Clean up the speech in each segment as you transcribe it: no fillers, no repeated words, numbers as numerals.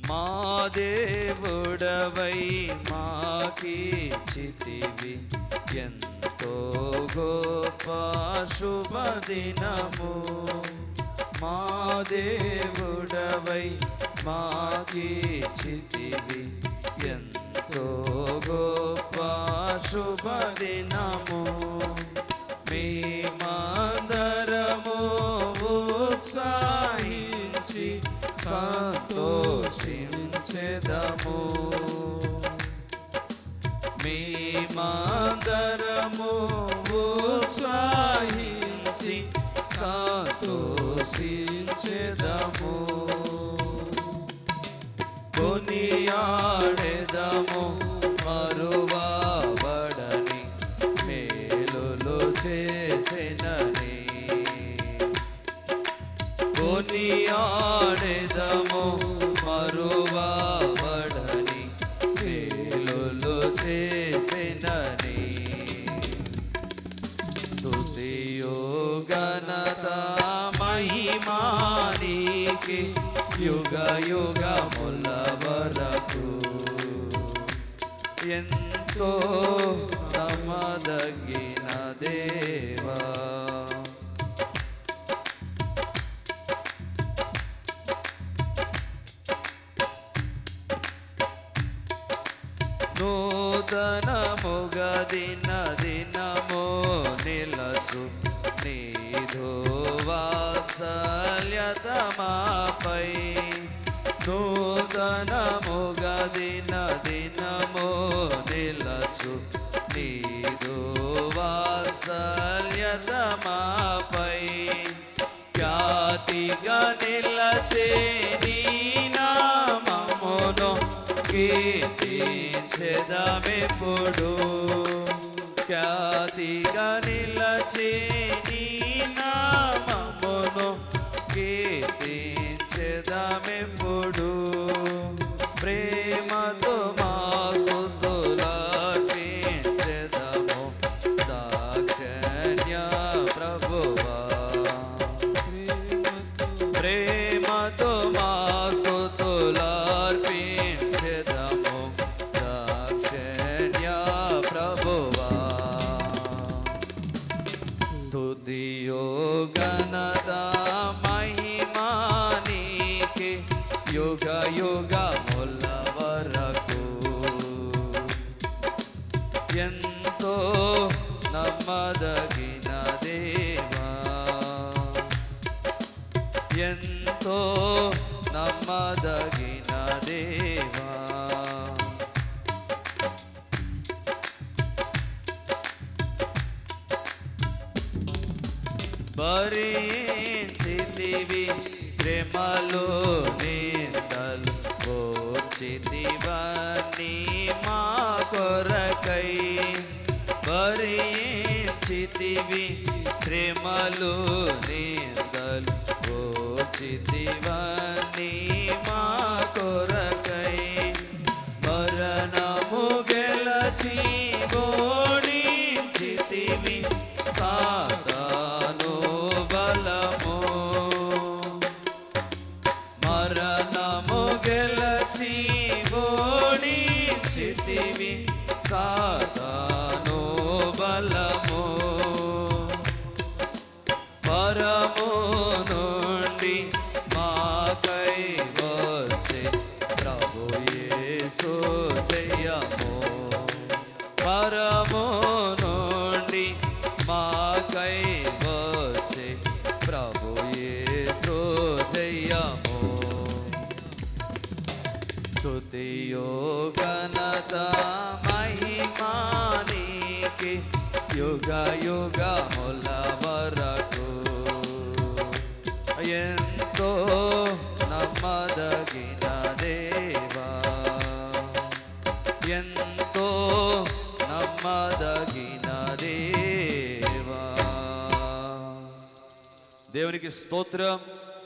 మా దేవుడవై మాకిచ్చితివి ఎంతో గొప్ప శుభదినము. మా దేవుడవై మాకిచ్చితివి ఎంతో గొప్ప శుభదినము. మేమందరము ఉత్సాహించి సంతోషించెదము. మేమందరము ఉత్సాహించి సంతోషించెదము. కొనియాడెదము మరువబడని మేలులు చేసినని. కొనియాడెదము మరువబడని మేలులు చేసినని. స్తుతియు ఘనత మహిమా నీకే యుగ యుగముల వరకు. ఎంతో నమ్మదగిన దేవా, నూతనముగా దిన దినము నిలచు నీదు వాత్సల్యత మాపై. నూతనముగా దిన దినము నిలచు నీదు వాత్సల్యత మాపై. ఖ్యాతిగా నిలచే నీ నామమును కీర్తించెదమెప్పుడు. ఖ్యాతిగా నిలచే నీ నామమును కీర్తించెదమెప్పుడు. ప్రేమతో మా స్తుతులర్పించెదము దాక్షిణ్య ప్రభువా. ప్రేమతో మా స్తుతులర్పించెదము దాక్షిణ్య ప్రభువా. స్తుతియు ఘనత మహిమా నీకే యుగ యుగముల వరకు. ఎంతో నమ్మదగిన దేవా, ఎంతో నమ్మదగిన దేవా. భరించితివి శ్రమలు నిందలు ఓర్చితివన్నీ మా కొరకై. భరించితివి శ్రమలు నిందలు ఓర్చితివన్నీ మా కొరకై. మరణము గెలచి ఓడించితివి సాతాను బలము. మరణము గెలచి ఓడించితివి సాతాను బలము. పరము నుండి మాకై వచ్చే ప్రభు యేసు జయము. పరము నుండి మాకై వచ్చే ప్రభు యేసు జయము. స్తుతియు ఘనత మహిమా నీకే యుగ యుగముల వరకు. ఎంతో నమ్మదగిన దేవా, ఎంతో నమ్మదగిన దేవా. దేవునికి స్తోత్రం.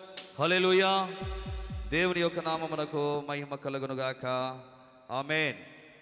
హల్లెలూయా. దేవుని యొక్క నామమునకు మహిమ కలుగును గాక. ఆమేన్.